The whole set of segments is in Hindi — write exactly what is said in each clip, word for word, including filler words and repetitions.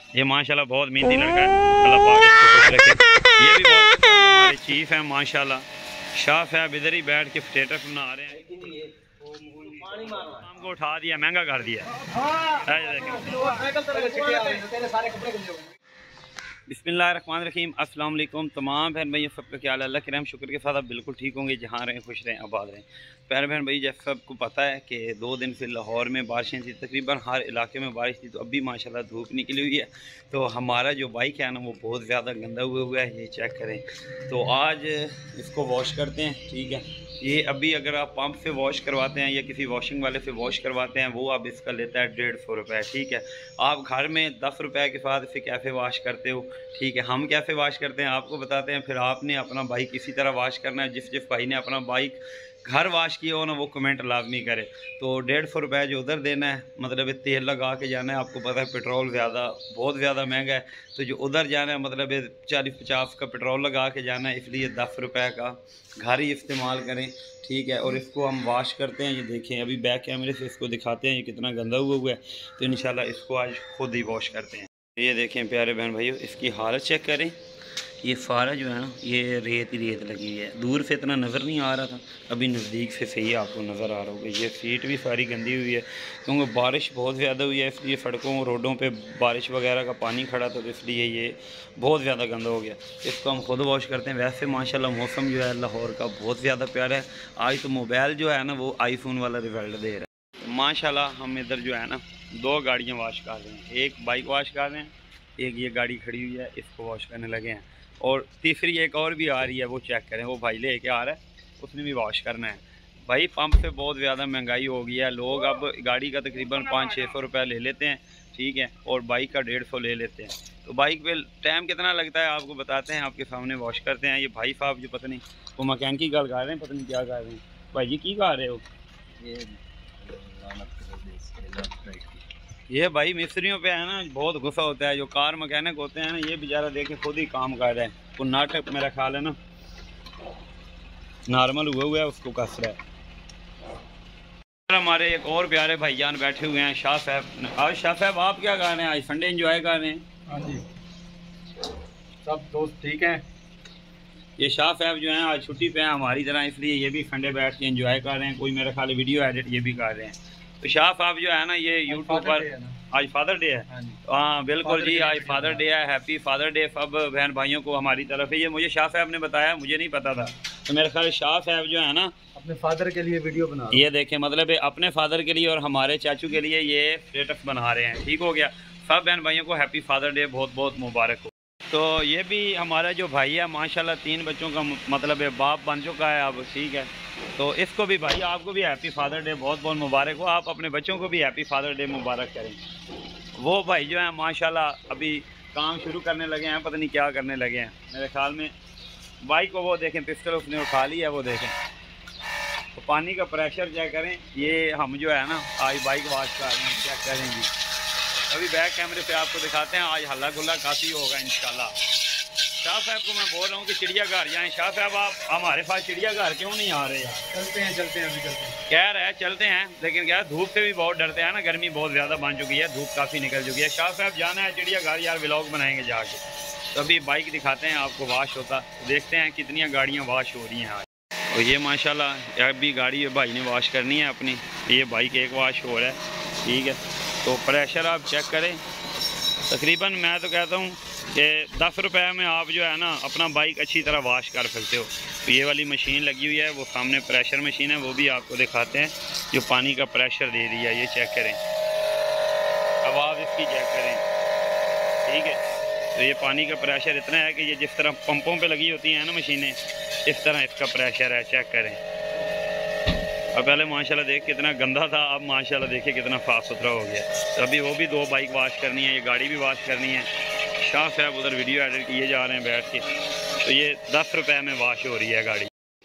ये माशाल्लाह बहुत मेहनती लड़का है, अल्लाह पाक इसको खुश रखे। ये भी बहुत हमारे चीफ है माशाल्लाह, शाह साहब इधर ही बैठ के स्टेटस बना रहे हैं। काम को उठा दिया, महंगा कर दिया। बिस्मिल्लाहिर्रहमानिर्रहीम, अस्सलाम वालेकुम तमाम बहन भाइयों, सबका क्या हाल है? अल्लाह के रहम शुक्र के साथ आप बिल्कुल ठीक होंगे, जहाँ रहें खुश रहें आबाद रहें। प्यारे बहन भाई, जैसे सबको पता है कि दो दिन से लाहौर में बारिशें थी, तकरीबन हर इलाके में बारिश थी, तो अभी माशाल्लाह धूप निकली हुई है। तो हमारा जो बाइक है ना वो बहुत ज़्यादा गंदा हुआ हुआ है, ये चेक करें। तो आज इसको वॉश करते हैं, ठीक है। ये अभी अगर आप पंप से वॉश करवाते हैं या किसी वॉशिंग वाले से वॉश करवाते हैं, वो अब इसका लेता है डेढ़ सौ रुपये, ठीक है। आप घर में दस रुपये के साथ इसे कैसे वॉश करते हो, ठीक है। हम कैसे वॉश करते हैं आपको बताते हैं, फिर आपने अपना बाइक इसी तरह वॉश करना है। जिस जिस भाई ने अपना बाइक घर वॉश किया हो ना, वो कमेंट लाजमी करे। तो डेढ़ सौ रुपये जो उधर देना है, मतलब तेल लगा के जाना है। आपको पता है पेट्रोल ज़्यादा बहुत ज़्यादा महंगा है, तो जो उधर जाना है मतलब चालीस पचास का पेट्रोल लगा के जाना है, इसलिए दस रुपये का घर ही इस्तेमाल करें, ठीक है। और इसको हम वॉश करते हैं, ये देखें अभी बैक कैमरे से इसको दिखाते हैं ये कितना गंदा हुआ हुआ है। तो इंशाल्लाह इसको आज खुद ही वॉश करते हैं। ये देखें प्यारे बहन भाइयों, इसकी हालत चेक करें। ये सारा जो है ना, ये रेत ही रेत लगी हुई है। दूर से इतना नज़र नहीं आ रहा था, अभी नज़दीक से सही आपको नज़र आ रहा होगा। ये सीट भी सारी गंदी हुई है, क्योंकि बारिश बहुत ज़्यादा हुई है, इसलिए सड़कों रोडों पे बारिश वगैरह का पानी खड़ा था, तो इसलिए ये बहुत ज़्यादा गंदा हो गया। इसको हम खुद वॉश करते हैं। वैसे माशाल्लाह मौसम जो है लाहौर का बहुत ज़्यादा प्यारा है। आज तो मोबाइल जो है ना वो आईफोन वाला रिजल्ट दे रहा है माशाल्लाह। हम इधर जो है ना दो गाड़ियाँ वॉश कर रहे हैं, एक बाइक वॉश कर रहे हैं, एक ये गाड़ी खड़ी हुई है इसको वॉश करने लगे हैं, और तीसरी एक और भी आ रही है, वो चेक करें। वो भाई ले के आ रहा है, उसने भी वॉश करना है। भाई पंप पे बहुत ज़्यादा महंगाई हो गई है, लोग अब गाड़ी का तकरीबन पाँच छः सौ रुपये ले लेते हैं, ठीक है, और बाइक का डेढ़ सौ ले लेते हैं। तो बाइक पे टाइम कितना लगता है आपको बताते हैं, आपके सामने वॉश करते हैं। ये भाई साहब जो पता नहीं वो मकैनिक की गल कर रहे हैं, पता नहीं क्या कर रहे हैं। भाई जी की कर रहे हो? ये ये भाई मिस्त्रियों पे है ना बहुत गुस्सा होता है। जो कार मैकेनिक होते हैं ना, ये बेचारा देखे खुद ही काम कर रहे हैं। वो नाटक मेरा ख्याल है ना नॉर्मल हुआ हुआ है, उसको कस रहा है। हमारे एक और प्यारे भाईजान बैठे हुए हैं, शाह साहब। आज शाह साहब आप क्या कर रहे हैं? आज संडे एंजॉय कर रहे हैं? हाँ जी, सब दोस्त ठीक हैं। ये शाह साहब जो हैं आज छुट्टी पे हैं हमारी तरह, इसलिए ये भी संडे बैठ के एंजॉय कर रहे हैं। कोई मेरा ख्याल वीडियो एडिट ये भी कर रहे हैं। तो शाह साहब जो है ना, ये यूट्यूब पर आज फादर डे है। हाँ बिल्कुल जी, आज फादर डे है। हैप्पी फादर डे सब बहन भाइयों को हमारी तरफ है। ये मुझे शाह साहब ने बताया, मुझे नहीं पता था। तो मेरे ख्याल शाह साहब जो है ना अपने फादर के लिए वीडियो बना, ये देखें मतलब अपने फादर के लिए और हमारे चाचू के लिए ये स्टेटस बना रहे हैं, ठीक हो गया। सब बहन भाइयों को हैप्पी फादर डे बहुत बहुत मुबारक हो। तो ये भी हमारा जो भाई है माशाल्लाह तीन बच्चों का मतलब है बाप बन चुका है अब, ठीक है। तो इसको भी भाई आपको भी हैप्पी फादर डे बहुत बहुत मुबारक हो। आप अपने बच्चों को भी हैप्पी फादर डे मुबारक करें। वो भाई जो है माशाल्लाह अभी काम शुरू करने लगे हैं, पता नहीं क्या करने लगे हैं मेरे ख्याल में। बाइक को वो देखें पिस्टल उसने उठा लिया, वो देखें। तो पानी का प्रेशर चेक करें। ये हम जो है ना आज बाइक वॉश कर रहे हैं, चेक करेंगे। अभी बैक कैमरे पे आपको दिखाते हैं। आज हल्ला गुल्ला काफ़ी होगा इंशाल्लाह। शाह साहब को मैं बोल रहा हूँ कि चिड़ियाघर जाएं। शाह साहब आप हमारे पास चिड़ियाघर क्यों नहीं आ रहे? चलते हैं चलते हैं अभी चलते हैं, कह रहे हैं चलते हैं, लेकिन क्या धूप से भी बहुत डरते हैं ना, गर्मी बहुत ज़्यादा बन चुकी है, धूप काफ़ी निकल चुकी है। शाह साहब जाना है चिड़ियाघर यार, व्लॉग बनाएंगे जाके। तो अभी बाइक दिखाते हैं आपको वॉश होता, देखते हैं कितनी गाड़ियाँ वॉश हो रही हैं आज। और ये माशाल्लाह अभी गाड़ी भाई ने वॉश करनी है अपनी, ये बाइक एक वॉश हो रहा है, ठीक है। तो प्रेशर आप चेक करें। तकरीबन मैं तो कहता हूँ कि दस रुपये में आप जो है ना अपना बाइक अच्छी तरह वॉश कर सकते हो। तो ये वाली मशीन लगी हुई है, वो सामने प्रेशर मशीन है, वो भी आपको दिखाते हैं जो पानी का प्रेशर दे रही है। ये चेक करें, आवाज़ इसकी चेक करें, ठीक है। तो ये पानी का प्रेशर इतना है कि ये जिस तरह पंपों पे लगी होती हैं ना मशीनें, इस तरह इसका प्रेशर है, चेक करें। और पहले माशाल्लाह देख कितना गंदा था, अब माशाल्लाह देखिए कितना साफ़ सुथरा हो गया। तो अभी वो भी दो बाइक वॉश करनी है, ये गाड़ी भी वॉश करनी है। शाह साहब उधर वीडियो एडिट किए जा रहे हैं बैठ के। तो ये दस रुपये में वॉश हो रही है गाड़ी।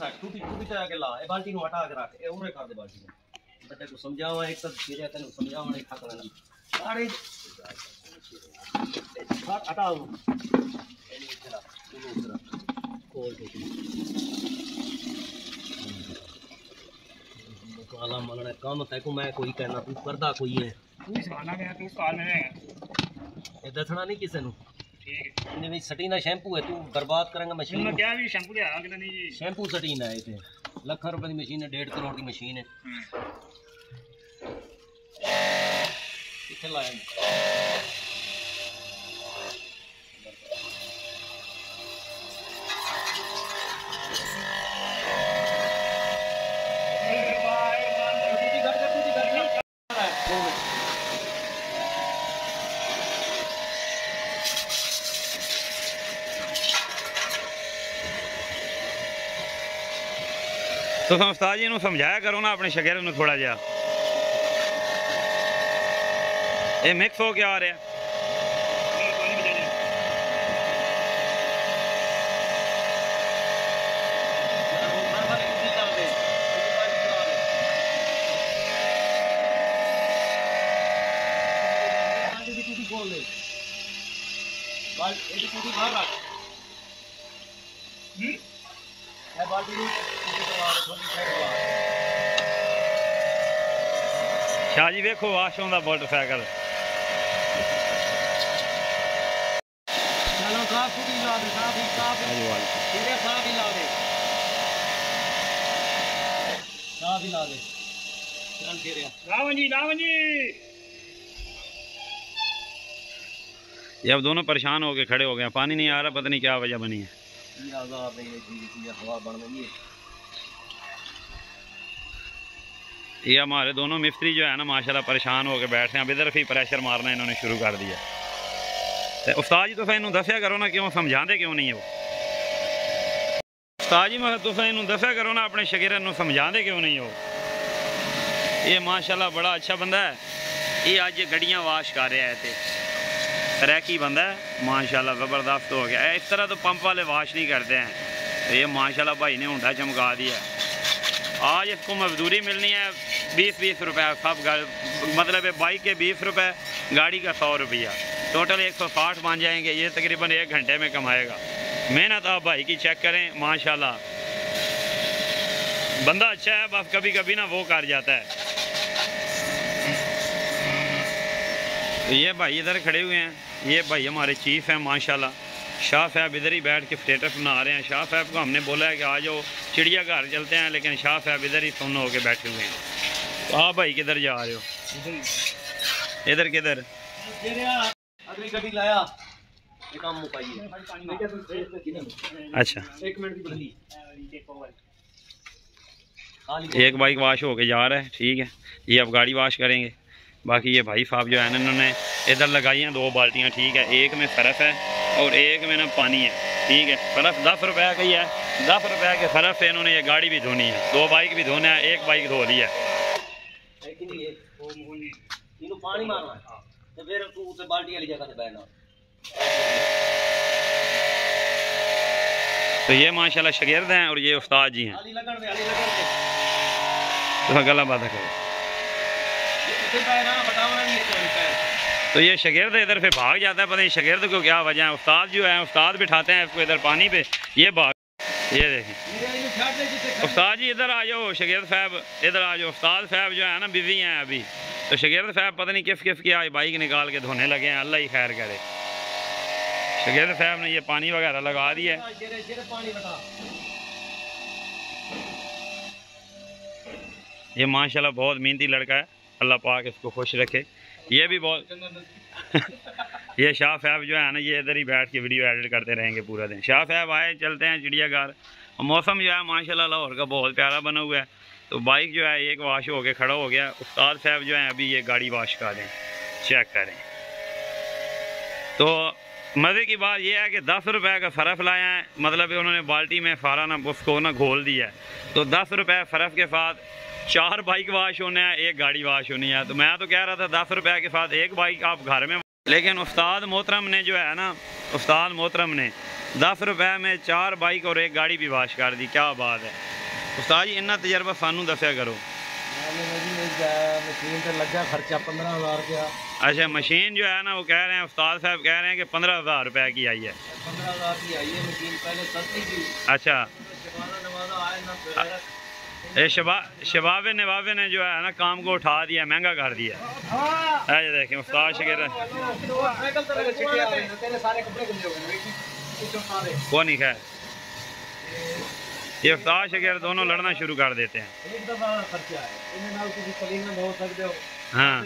काला मलना काम तैको मैं कोई कहना तू करदा कोई है। ये दसना नहीं किसी को। ठीक है इनमें सटीना शैम्पू है, तू बर्बाद करेंगा मशीन मैं क्या भी शैम्पू लिया कि नहीं जी? शैम्पू सटीना है इतने लाख रुपए की मशीन है, डेढ़ करोड़ की मशीन है। कितने लाया तो उस्ताद जी समझाया करो ना अपने शगिर्द में थोड़ा जहा, ये मिक्स हो क्या आ रहा है? शाह जी वेखो वाश होंदा मोटरसाइकिल। चलो साफ सुथरी ला दे, साफ ही साफ सीधे साफ ही ला दे, साफ ही ला दे। चल फिर रावण जी रावण जी ये अब दोनों परेशान हो गए, खड़े हो गए, पानी नहीं आ रहा, पता नहीं क्या वजह बनी है। ये आजाब है, ये चीज हवा बन गई है। ये हमारे दोनों मिस्त्री जो है ना माशाल्लाह परेशान होकर बैठ रहे हैं। अब इधर भी प्रेशर मारना इन्होंने शुरू कर दिया। तो उस्ताद जी तो इन्हों दसिया करो ना, क्यों समझाते क्यों नहीं हो? उस्ताद जी मैं तुम इन्हों दसिया करो ना अपने शगिर्द नूं समझाते क्यों नहीं हो? ये माशाल्लाह बड़ा अच्छा बंदा है, ये अज गड्डियाँ वाश कर रहा है, तो तरक्की बंदा है माशाल्लाह, ज़बरदस्त हो गया। इस तरह तो पंप वाले वाश नहीं करते हैं। तो ये माशाल्लाह भाई ने हुंडा चमका दिया। आज इसको मजदूरी मिलनी है बीस बीस रुपये सब, मतलब है बाइक के बीस रुपये, गाड़ी का सौ रुपया, टोटल एक सौ साठ बन जाएंगे। ये तकरीबन एक घंटे में कमाएगा। मेहनत आप भाई की चेक करें माशाल्लाह, बंदा अच्छा है, बस कभी कभी ना वो कर जाता है। तो ये भाई इधर खड़े हुए हैं, ये भाई हमारे चीफ हैं माशाल्लाह। शाह साहब इधर ही बैठ के स्टेटस बना रहे हैं। शाह साहब को हमने बोला है कि आ जाओ चिड़ियाघर चलते हैं, लेकिन शाह साहब इधर ही सुन्न होके बैठे हुए हैं। तो आप भाई किधर जा रहे हो? इधर किधर? अगली गड्डी लाया, ये काम मुकाइए। अच्छा एक मिनट की बंदी, एक बाइक वाश होके जा रहा है, ठीक है। ये अब गाड़ी वाश करेंगे। बाकी ये भाई साहब जो है ना इन्होंने इधर लगाई हैं दो बाल्टियाँ, ठीक है। एक में सरफ है और एक में ना पानी है, ठीक है। सरफ दस रुपये का ही है, दस रुपये के सरफ से इन्होंने ये गाड़ी भी धोनी है, दो बाइक भी धोना है, एक बाइक धो ली है। पानी मारना तो फिर तू उसे बाल्टी वाली जगह से बैठना। तो ये माशाल्लाह शागिर्द हैं और ये उस्ताद जी हैं। हाली लगन दे, हाली लगन दे। तो गला बात करो। तो ये शागिर्द इधर पे भाग जाता है, पता नहीं शागिर्द को क्या वजह है। उस्ताद जो है, उस्ताद बिठाते हैं इसको इधर पानी पे, ये भाग। ये देखें उस्ताद जी इधर आ जाओ, शागिर्द साहब इधर आ जाओ। उस्ताद साहब जो है ना बिजी हैं अभी, तो शागिर्द साहब पता नहीं किस किस की आज बाइक निकाल के धोने लगे हैं, अल्लाह ही खैर करे। शागिर्द साहब ने ये पानी वगैरह लगा दिया है। ये माशाल्लाह बहुत मेहनती लड़का है, अल्लाह पाक इसको खुश रखे। ये भी बहुत ये शाह साहब जो है ना ये इधर ही बैठ के वीडियो एडिट करते रहेंगे पूरा दिन। शाह साहब आए, चलते हैं चिड़ियाघर। और मौसम जो है माशाल्लाह लाहौर का बहुत प्यारा बना हुआ है। तो बाइक जो है एक वाश हो के खड़ा हो गया। उस्ताद साहब जो है अभी ये गाड़ी वाश करें, चेक करें। तो मज़े की बात यह है कि दस रुपये का सरफ लाया है, मतलब उन्होंने बाल्टी में सारा ना उसको ना घोल दिया है। तो दस रुपये सरफ के साथ चार बाइक वाश होने हैं, एक गाड़ी वाश होनी है। तो मैं तो कह रहा था दस रुपये के साथ एक बाइक आप घर में, लेकिन उस्ताद मोहतरम ने जो है ना, उस्ताद मोहतरम ने दस रुपये में चार बाइक और एक गाड़ी भी वाश कर दी। क्या बात है उस्ताद जी, इन्ना तजर्बा सानू दसिया करो। मशीन पे लगा खर्चा पंद्रह हज़ार रुपया। अच्छा मशीन जो है ना वो कह रहे हैं, उस्ताद साहब कह रहे हैं कि पंद्रह हज़ार रुपये की आई है। पंद्रह हज़ार की आई है मशीन, पहले सस्ती थी। अच्छा ये शबा शबाब नवाबे ने जो है ना काम को उठा दिया, महंगा कर दिया। है ये देखें उस्ताद शकीर को नहीं खैर, ये उस्ताद शकीर दोनों लड़ना शुरू कर देते हैं। हाँ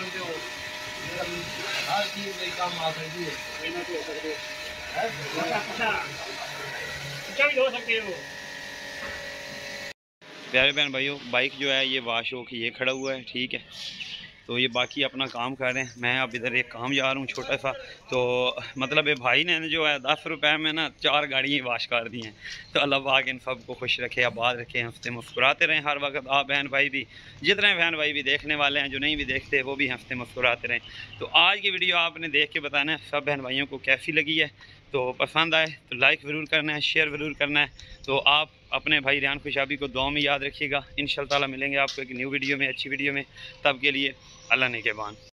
प्यारे बहन भाइयों, बाइक जो है ये वाश हो के ये खड़ा हुआ है, ठीक है। तो ये बाकी अपना काम कर रहे हैं, मैं अब इधर एक काम जा रहा हूँ छोटा सा। तो मतलब ये भाई ने जो है दस रुपए में ना चार गाड़ियाँ वाश कर दी हैं। तो अल्लाह पाक इन सबको खुश रखे, आबाद रखे, हंसते मुस्कुराते रहें हर वक्त। आप बहन भाई भी, जितने बहन भाई भी देखने वाले हैं, जो नहीं भी देखते वो भी हंसते मुस्कुराते रहें। तो आज की वीडियो आपने देख के बताना है सब बहन भाइयों को कैसी लगी है। तो पसंद आए तो लाइक ज़रूर करना है, शेयर ज़रूर करना है। तो आप अपने भाई रियान खुशाबी को दुआ में याद रखिएगा। इंशाअल्लाह ताला मिलेंगे आपको एक न्यू वीडियो में, अच्छी वीडियो में। तब के लिए अल्लाह ने के बान।